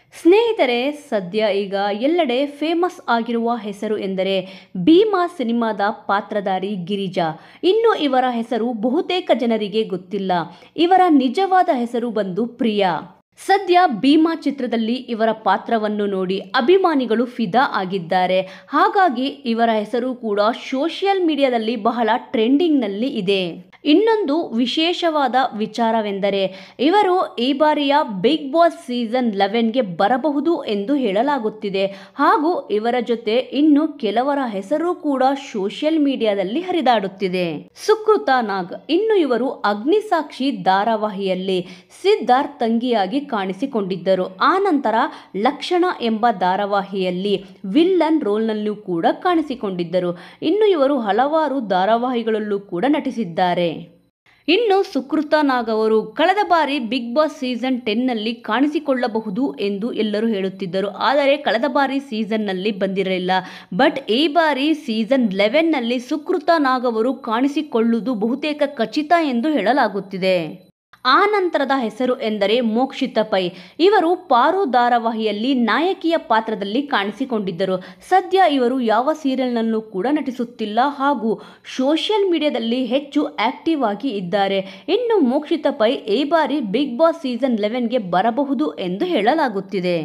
ಸ್ನೇಹಿತರೆ, ಸದ್ಯ ಈಗ ಎಲ್ಲೆಡೆ ಫೇಮಸ್ ಆಗಿರುವ ಹೆಸರು ಎಂದರೆ ಭೀಮಾ ಸಿನಿಮಾದ ಪಾತ್ರಧಾರಿ ಗಿರಿಜಾ. ಇನ್ನು ಇವರ ಹೆಸರು ಬಹುತೇಕ ಜನರಿಗೆ ಗೊತ್ತಿಲ್ಲ. ಇವರ ನಿಜವಾದ ಹೆಸರು ಬಂದು ಪ್ರಿಯಾ. ಸದ್ಯ ಭೀಮಾ ಚಿತ್ರದಲ್ಲಿ ಇವರ ಪಾತ್ರವನ್ನು ನೋಡಿ ಅಭಿಮಾನಿಗಳು ಫಿದಾ ಆಗಿದ್ದಾರೆ. ಹಾಗಾಗಿ ಇವರ ಹೆಸರು ಕೂಡ ಸೋಷಿಯಲ್ ಮೀಡಿಯಾದಲ್ಲಿ ಬಹಳ ಟ್ರೆಂಡಿಂಗ್ನಲ್ಲಿ ಇದೆ. ಇನ್ನೊಂದು ವಿಶೇಷವಾದ ವಿಚಾರವೆಂದರೆ ಇವರು ಈ ಬಾರಿಯ ಬಿಗ್ ಬಾಸ್ ಸೀಸನ್ 11ಗೆ ಬರಬಹುದು ಎಂದು ಹೇಳಲಾಗುತ್ತಿದೆ. ಹಾಗೂ ಇವರ ಜೊತೆ ಇನ್ನು ಕೆಲವರ ಹೆಸರು ಕೂಡ ಸೋಷಿಯಲ್ ಮೀಡಿಯಾದಲ್ಲಿ ಹರಿದಾಡುತ್ತಿದೆ. ಸುಕೃತ ನಾಗ್. ಇನ್ನು ಇವರು ಅಗ್ನಿಸಾಕ್ಷಿ ಧಾರಾವಾಹಿಯಲ್ಲಿ ಸಿದ್ಧಾರ್ಥ್ ತಂಗಿಯಾಗಿ ಕಾಣಿಸಿಕೊಂಡಿದ್ದರು. ಆ ನಂತರ ಲಕ್ಷಣ ಎಂಬ ಧಾರಾವಾಹಿಯಲ್ಲಿ ವಿಲ್ಲನ್ ರೋಲ್ನಲ್ಲೂ ಕೂಡ ಕಾಣಿಸಿಕೊಂಡಿದ್ದರು. ಇನ್ನು ಇವರು ಹಲವಾರು ಧಾರಾವಾಹಿಗಳಲ್ಲೂ ಕೂಡ ನಟಿಸಿದ್ದಾರೆ. ಇನ್ನು ಸುಕೃತ ನಾಗ್ ಅವರು ಕಳೆದ ಬಾರಿ ಬಿಗ್ ಬಾಸ್ ಸೀಸನ್ 10ನಲ್ಲಿ ಕಾಣಿಸಿಕೊಳ್ಳಬಹುದು ಎಂದು ಎಲ್ಲರೂ ಹೇಳುತ್ತಿದ್ದರು. ಆದರೆ ಕಳೆದ ಬಾರಿ ಸೀಸನ್ನಲ್ಲಿ ಬಂದಿರಲಿಲ್ಲ. ಬಟ್ ಈ ಬಾರಿ ಸೀಸನ್ 11ನಲ್ಲಿ ಸುಕೃತ ನಾಗ್ ಅವರು ಕಾಣಿಸಿಕೊಳ್ಳುವುದು ಬಹುತೇಕ ಖಚಿತ ಎಂದು ಹೇಳಲಾಗುತ್ತಿದೆ. ಆ ನಂತರದ ಹೆಸರು ಎಂದರೆ ಮೋಕ್ಷಿತಾ ಪೈ. ಇವರು ಪಾರು ಧಾರಾವಾಹಿಯಲ್ಲಿ ನಾಯಕಿಯ ಪಾತ್ರದಲ್ಲಿ ಕಾಣಿಸಿಕೊಂಡಿದ್ದರು. ಸದ್ಯ ಇವರು ಯಾವ ಸೀರಿಯಲ್ನಲ್ಲೂ ಕೂಡ ನಟಿಸುತ್ತಿಲ್ಲ ಹಾಗೂ ಸೋಷಿಯಲ್ ಮೀಡಿಯಾದಲ್ಲಿ ಹೆಚ್ಚು ಆಕ್ಟಿವ್ ಆಗಿ ಇದ್ದಾರೆ. ಇನ್ನು ಮೋಕ್ಷಿತಾ ಪೈ ಈ ಬಾರಿ ಬಿಗ್ ಬಾಸ್ ಸೀಸನ್ 11ಗೆ ಬರಬಹುದು ಎಂದು ಹೇಳಲಾಗುತ್ತಿದೆ.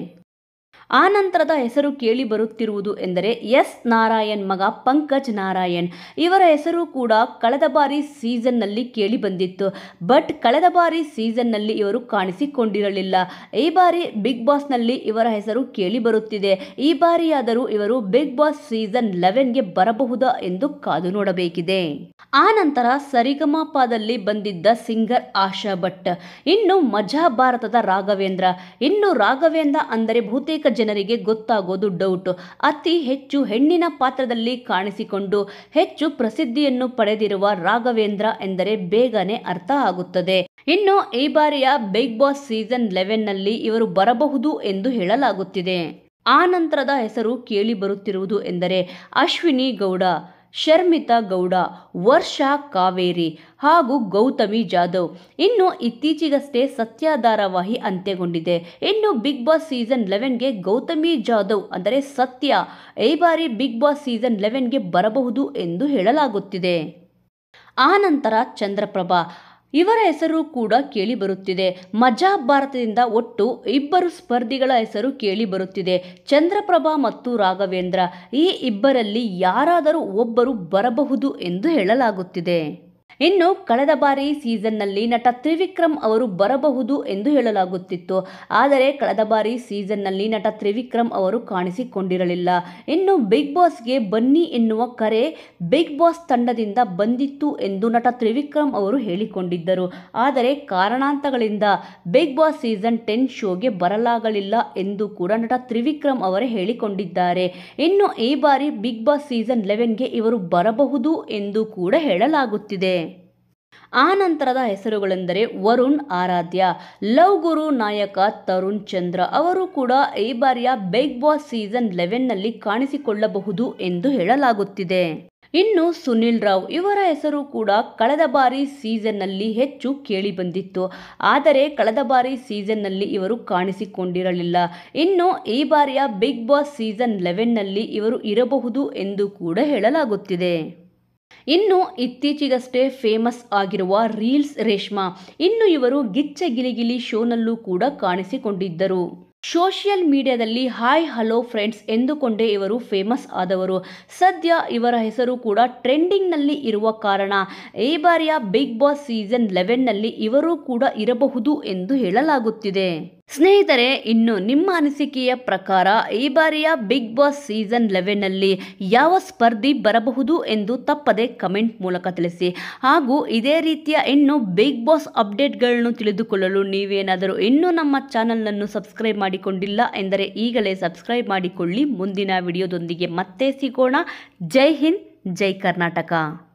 ಆ ನಂತರದ ಹೆಸರು ಕೇಳಿ ಬರುತ್ತಿರುವುದು ಎಂದರೆ ಎಸ್ ನಾರಾಯಣ್ ಮಗ ಪಂಕಜ್ ನಾರಾಯಣ್. ಇವರ ಹೆಸರು ಕೂಡ ಕಳೆದ ಬಾರಿ ಸೀಸನ್ನಲ್ಲಿ ಕೇಳಿ ಬಂದಿತ್ತು. ಬಟ್ ಕಳೆದ ಬಾರಿ ಸೀಸನ್ನಲ್ಲಿ ಇವರು ಕಾಣಿಸಿಕೊಂಡಿರಲಿಲ್ಲ. ಈ ಬಾರಿ ಬಿಗ್ ಬಾಸ್ನಲ್ಲಿ ಇವರ ಹೆಸರು ಕೇಳಿ ಬರುತ್ತಿದೆ. ಈ ಬಾರಿಯಾದರೂ ಇವರು ಬಿಗ್ ಬಾಸ್ ಸೀಸನ್ 11ಗೆ ಬರಬಹುದಾ ಎಂದು ಕಾದು ನೋಡಬೇಕಿದೆ. ಆ ನಂತರ ಸರಿಗಮಪದಲ್ಲಿ ಬಂದಿದ್ದ ಸಿಂಗರ್ ಆಶಾ ಭಟ್. ಇನ್ನು ಮಜಾ ಭಾರತದ ರಾಘವೇಂದ್ರ. ಇನ್ನು ರಾಘವೇಂದ್ರ ಅಂದರೆ ಬಹುತೇಕ ಜನರಿಗೆ ಗೊತ್ತಾಗೋದು ಡೌಟ್. ಅತಿ ಹೆಚ್ಚು ಹೆಣ್ಣಿನ ಪಾತ್ರದಲ್ಲಿ ಕಾಣಿಸಿಕೊಂಡು ಹೆಚ್ಚು ಪ್ರಸಿದ್ಧಿಯನ್ನು ಪಡೆದಿರುವ ರಾಘವೇಂದ್ರ ಎಂದರೆ ಬೇಗನೆ ಅರ್ಥ ಆಗುತ್ತದೆ. ಇನ್ನು ಈ ಬಾರಿಯ ಬಿಗ್ ಬಾಸ್ ಸೀಸನ್ 11ನಲ್ಲಿ ಇವರು ಬರಬಹುದು ಎಂದು ಹೇಳಲಾಗುತ್ತಿದೆ. ಆ ನಂತರದ ಹೆಸರು ಕೇಳಿ ಬರುತ್ತಿರುವುದು ಎಂದರೆ ಅಶ್ವಿನಿ ಗೌಡ, ಶರ್ಮಿತಾ ಗೌಡ, ವರ್ಷಾ ಕಾವೇರಿ ಹಾಗೂ ಗೌತಮಿ ಜಾಧವ್. ಇನ್ನು ಇತ್ತೀಚೆಗಷ್ಟೇ ಸತ್ಯ ಧಾರಾವಾಹಿ ಅಂತ್ಯಗೊಂಡಿದೆ. ಇನ್ನು ಬಿಗ್ ಬಾಸ್ ಸೀಸನ್ 11ಗೆ ಗೌತಮಿ ಜಾಧವ್ ಅಂದರೆ ಸತ್ಯ ಈ ಬಾರಿ ಬಿಗ್ ಬಾಸ್ ಸೀಸನ್ 11ಗೆ ಬರಬಹುದು ಎಂದು ಹೇಳಲಾಗುತ್ತಿದೆ. ಆ ನಂತರ ಚಂದ್ರಪ್ರಭಾ. ಇವರ ಹೆಸರು ಕೂಡ ಕೇಳಿ ಬರುತ್ತಿದೆ. ಮಜಾ ಭಾರತದಿಂದ ಒಟ್ಟು ಇಬ್ಬರು ಸ್ಪರ್ಧಿಗಳ ಹೆಸರು ಕೇಳಿ ಬರುತ್ತಿದೆ, ಚಂದ್ರಪ್ರಭಾ ಮತ್ತು ರಾಘವೇಂದ್ರ. ಈ ಇಬ್ಬರಲ್ಲಿ ಯಾರಾದರೂ ಒಬ್ಬರು ಬರಬಹುದು ಎಂದು ಹೇಳಲಾಗುತ್ತಿದೆ. ಇನ್ನು ಕಳೆದ ಬಾರಿ ಸೀಸನ್ನಲ್ಲಿ ನಟ ತ್ರಿವಿಕ್ರಮ್ ಅವರು ಬರಬಹುದು ಎಂದು ಹೇಳಲಾಗುತ್ತಿತ್ತು. ಆದರೆ ಕಳೆದ ಬಾರಿ ಸೀಸನ್ನಲ್ಲಿ ನಟ ತ್ರಿವಿಕ್ರಮ್ ಅವರು ಕಾಣಿಸಿಕೊಂಡಿರಲಿಲ್ಲ. ಇನ್ನು ಬಿಗ್ ಬಾಸ್ಗೆ ಬನ್ನಿ ಎನ್ನುವ ಕರೆ ಬಿಗ್ ಬಾಸ್ ತಂಡದಿಂದ ಬಂದಿತ್ತು ಎಂದು ನಟ ತ್ರಿವಿಕ್ರಮ್ ಅವರು ಹೇಳಿಕೊಂಡಿದ್ದರು. ಆದರೆ ಕಾರಣಾಂತರಗಳಿಂದ ಬಿಗ್ ಬಾಸ್ ಸೀಸನ್ 10 ಶೋಗೆ ಬರಲಾಗಲಿಲ್ಲ ಎಂದು ಕೂಡ ನಟ ತ್ರಿವಿಕ್ರಮ್ ಅವರೇ ಹೇಳಿಕೊಂಡಿದ್ದಾರೆ. ಇನ್ನು ಈ ಬಾರಿ ಬಿಗ್ ಬಾಸ್ ಸೀಸನ್ 11ಗೆ ಇವರು ಬರಬಹುದು ಎಂದು ಕೂಡ ಹೇಳಲಾಗುತ್ತಿದೆ. ಆ ನಂತರದ ಹೆಸರುಗಳೆಂದರೆ ವರುಣ್ ಆರಾಧ್ಯ, ಲವ್ ಗುರು ನಾಯಕ ತರುಣ್ ಚಂದ್ರ ಅವರು ಕೂಡ ಈ ಬಾರಿಯ ಬಿಗ್ ಬಾಸ್ ಸೀಸನ್ 11ನಲ್ಲಿ ಕಾಣಿಸಿಕೊಳ್ಳಬಹುದು ಎಂದು ಹೇಳಲಾಗುತ್ತಿದೆ. ಇನ್ನು ಸುನಿಲ್ ರಾವ್. ಇವರ ಹೆಸರು ಕೂಡ ಕಳೆದ ಬಾರಿ ಸೀಸನ್ನಲ್ಲಿ ಹೆಚ್ಚು ಕೇಳಿ ಬಂದಿತ್ತು. ಆದರೆ ಕಳೆದ ಬಾರಿ ಸೀಸನ್ನಲ್ಲಿ ಇವರು ಕಾಣಿಸಿಕೊಂಡಿರಲಿಲ್ಲ. ಇನ್ನು ಈ ಬಾರಿಯ ಬಿಗ್ ಬಾಸ್ ಸೀಸನ್ 11ನಲ್ಲಿ ಇವರು ಇರಬಹುದು ಎಂದು ಕೂಡ ಹೇಳಲಾಗುತ್ತಿದೆ. ಇನ್ನು ಇತ್ತೀಚೆಗಷ್ಟೇ ಫೇಮಸ್ ಆಗಿರುವ ರೀಲ್ಸ್ ರೇಷ್ಮಾ. ಇನ್ನು ಇವರು ಗಿಚ್ಚ ಗಿಲಿಗಿಲಿ ಶೋನಲ್ಲೂ ಕೂಡ ಕಾಣಿಸಿಕೊಂಡಿದ್ದರು. ಸೋಷಿಯಲ್ ಮೀಡಿಯಾದಲ್ಲಿ ಹಾಯ್ ಹಲೋ ಫ್ರೆಂಡ್ಸ್ ಎಂದುಕೊಂಡೇ ಇವರು ಫೇಮಸ್ ಆದವರು. ಸದ್ಯ ಇವರ ಹೆಸರು ಕೂಡ ಟ್ರೆಂಡಿಂಗ್ನಲ್ಲಿ ಇರುವ ಕಾರಣ ಈ ಬಾರಿಯ ಬಿಗ್ ಬಾಸ್ ಸೀಸನ್ 11ನಲ್ಲಿ ಇವರು ಕೂಡ ಇರಬಹುದು ಎಂದು ಹೇಳಲಾಗುತ್ತಿದೆ. ಸ್ನೇಹಿತರೆ, ಇನ್ನು ನಿಮ್ಮ ಅನಿಸಿಕೆಯ ಪ್ರಕಾರ ಈ ಬಾರಿಯ ಬಿಗ್ ಬಾಸ್ ಸೀಸನ್ 11ನಲ್ಲಿ ಯಾವ ಸ್ಪರ್ಧಿ ಬರಬಹುದು ಎಂದು ತಪ್ಪದೆ ಕಮೆಂಟ್ ಮೂಲಕ ತಿಳಿಸಿ. ಹಾಗೂ ಇದೇ ರೀತಿಯ ಇನ್ನು ಬಿಗ್ ಬಾಸ್ ಅಪ್ಡೇಟ್ಗಳನ್ನು ತಿಳಿದುಕೊಳ್ಳಲು ನೀವೇನಾದರೂ ಇನ್ನೂ ನಮ್ಮ ಚಾನಲನ್ನು ಸಬ್ಸ್ಕ್ರೈಬ್ ಮಾಡಿಕೊಂಡಿಲ್ಲ ಎಂದರೆ ಈಗಲೇ ಸಬ್ಸ್ಕ್ರೈಬ್ ಮಾಡಿಕೊಳ್ಳಿ. ಮುಂದಿನ ವಿಡಿಯೋದೊಂದಿಗೆ ಮತ್ತೆ ಸಿಗೋಣ. ಜೈ ಹಿಂದ್, ಜೈ ಕರ್ನಾಟಕ.